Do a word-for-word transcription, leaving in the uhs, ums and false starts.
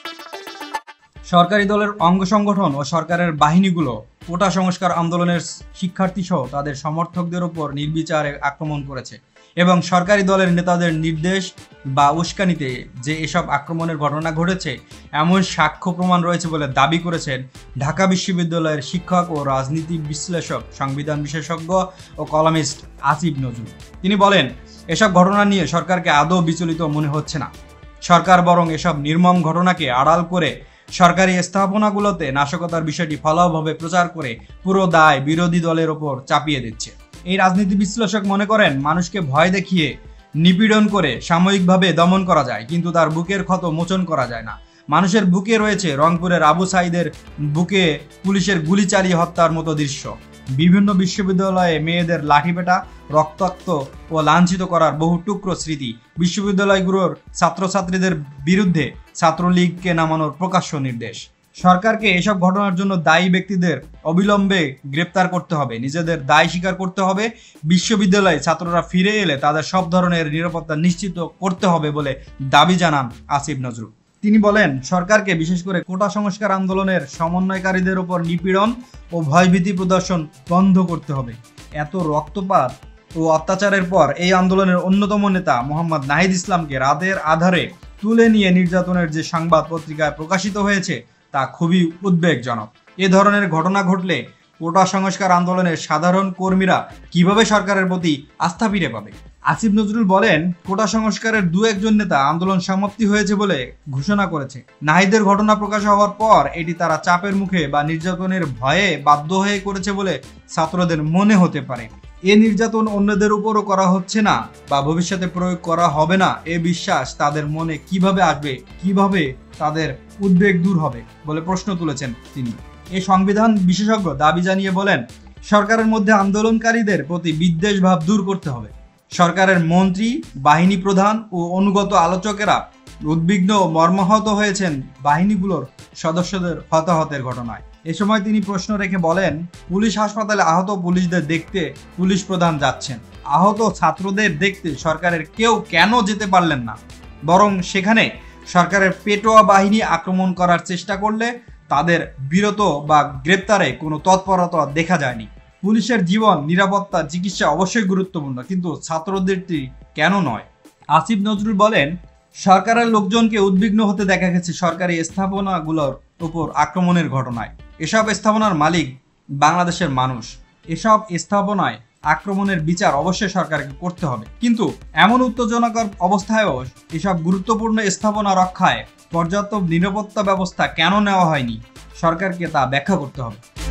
সরকারি দলের অঙ্গ সংগঠন ও সরকারের বাহিনীগুলো কোটা সংস্কার আন্দোলনের শিক্ষার্থী সহ তাদের সমর্থকদের উপর নির্বিচারে আক্রমণ করেছে এবং সরকারি দলের নেতাদের নির্দেশ বা উস্কানিতে যে এসব আক্রমণের ঘটনা ঘটেছে এমন সাক্ষ্য প্রমাণ রয়েছে বলে দাবি করেছেন ঢাকা বিশ্ববিদ্যালয়ের শিক্ষক ও রাজনীতি বিশ্লেষক, সংবিধান বিশেষজ্ঞ ও কলামিস্ট আসিফ নজরুল। তিনি বলেন, এসব ঘটনা নিয়ে সরকারকে আদৌ বিচলিত মনে হচ্ছে না। সরকার বরং এসব নির্মম ঘটনাকে আড়াল করে সরকারি স্থাপনাগুলোতে নাশকতার বিষয়টি ফলাওভাবে প্রচার করে পুরো দায় বিরোধী দলের ওপর চাপিয়ে দিচ্ছে। এই রাজনীতি বিশ্লেষক মনে করেন, মানুষকে ভয় দেখিয়ে নিপীড়ন করে সাময়িকভাবে দমন করা যায়, কিন্তু তার বুকের ক্ষত মোচন করা যায় না। মানুষের বুকে রয়েছে রংপুরের আবু সাঈদের বুকে পুলিশের গুলি চালিয়ে হত্যার মতো দৃশ্য, বিভিন্ন বিশ্ববিদ্যালয়ে মেয়েদের লাঠিপেটা, রক্তাক্ত ও লাঞ্ছিত করার বহু টুকরো স্মৃতি, বিশ্ববিদ্যালয়গুলোর ছাত্রছাত্রীদের বিরুদ্ধে ছাত্রলীগকে নামানোর প্রকাশ্য নির্দেশ। সরকারকে এসব ঘটনার জন্য দায়ী ব্যক্তিদের অবিলম্বে গ্রেপ্তার করতে হবে, নিজেদের দায় স্বীকার করতে হবে। বিশ্ববিদ্যালয়ে ছাত্ররা ফিরে এলে তাদের সব ধরনের নিরাপত্তা নিশ্চিত করতে হবে বলে দাবি জানান আসিফ নজরুল। তিনি বলেন, সরকারকে বিশেষ করে কোটা সংস্কার আন্দোলনের সমন্বয়কারীদের উপর নিপীড়ন ও ভয়ভীতি প্রদর্শন বন্ধ করতে হবে। এত রক্তপাত ও অত্যাচারের পর এই আন্দোলনের অন্যতম নেতা মোহাম্মদ নাহিদ ইসলামকে রাতের আধারে তুলে নিয়ে নির্যাতনের যে সংবাদ পত্রিকায় প্রকাশিত হয়েছে তা খুবই উদ্বেগজনক। এ ধরনের ঘটনা ঘটলে কোটা সংস্কার আন্দোলনের সাধারণ কর্মীরা কিভাবে সরকারের প্রতি আস্থা ফিরে পাবে? আসিফ নজরুল বলেন, কোটা সংস্কারের দু একজন নেতা আন্দোলন সমাপ্তি হয়েছে বলে ঘোষণা করেছে। নাহিদের ঘটনা প্রকাশ হওয়ার পর এটি তারা চাপের মুখে বা নির্যাতনের ভয়ে বাধ্য হয়ে করেছে বলে ছাত্রদের মনে হতে পারে। এ নির্যাতন অন্যদের উপরও করা হচ্ছে না বা ভবিষ্যতে প্রয়োগ করা হবে না, এ বিশ্বাস তাদের মনে কিভাবে আসবে, কিভাবে তাদের উদ্বেগ দূর হবে বলে প্রশ্ন তুলেছেন তিনি। এই সংবিধান বিশেষজ্ঞ দাবি জানিয়ে বলেন, সরকারের মধ্যে আন্দোলনকারীদের প্রতি বিদ্বেষ ভাব দূর করতে হবে। সরকারের মন্ত্রী, বাহিনী প্রধান ও অনুগত আলোচকেরা উদ্বিগ্ন ও মর্মাহত হয়েছেন বাহিনীগুলোর সদস্যদের হতাহতের ঘটনায়। এ সময় তিনি প্রশ্ন রেখে বলেন, পুলিশ হাসপাতালে আহত পুলিশদের দেখতে পুলিশ প্রধান যাচ্ছেন, আহত ছাত্রদের দেখতে সরকারের কেউ কেন যেতে পারলেন না? বরং সেখানে সরকারের পেটোয়া বাহিনী আক্রমণ করার চেষ্টা করলে তাদের বিরত বা গ্রেপ্তারে কোনো তৎপরতা দেখা যায়নি। পুলিশের জীবন, নিরাপত্তা, চিকিৎসা অবশ্যই গুরুত্বপূর্ণ, কিন্তু ছাত্রদেরটি কেন নয়? আসিফ নজরুল বলেন, সরকারের লোকজনকে উদ্বিগ্ন হতে দেখা গেছে সরকারি স্থাপনাগুলোর উপর আক্রমণের ঘটনায়। এসব স্থাপনার মালিক বাংলাদেশের মানুষ। এসব স্থাপনায় আক্রমণের বিচার অবশ্যই সরকারকে করতে হবে, কিন্তু এমন উত্তেজনাকর অবস্থায়ও এসব গুরুত্বপূর্ণ স্থাপনা রক্ষায় পর্যাপ্ত নিরাপত্তা ব্যবস্থা কেন নেওয়া হয়নি? সরকারকে তা ব্যাখ্যা করতে হবে।